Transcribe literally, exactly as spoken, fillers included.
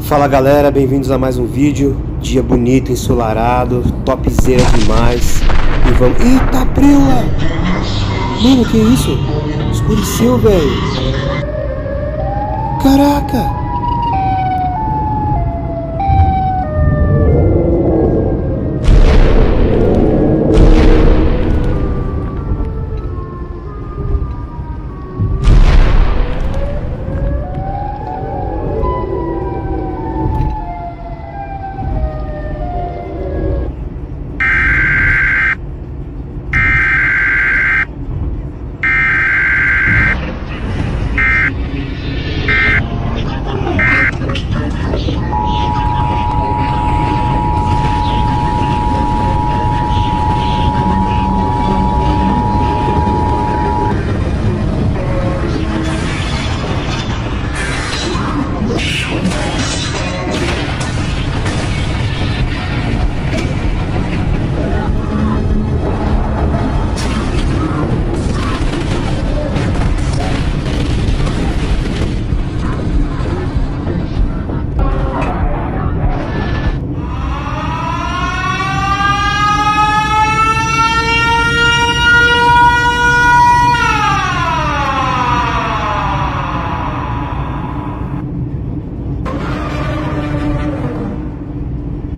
Fala galera, bem-vindos a mais um vídeo. Dia bonito, ensolarado, topzera demais. E vamos... Eita, prela! Mano, que isso? Escureceu, velho. Caraca!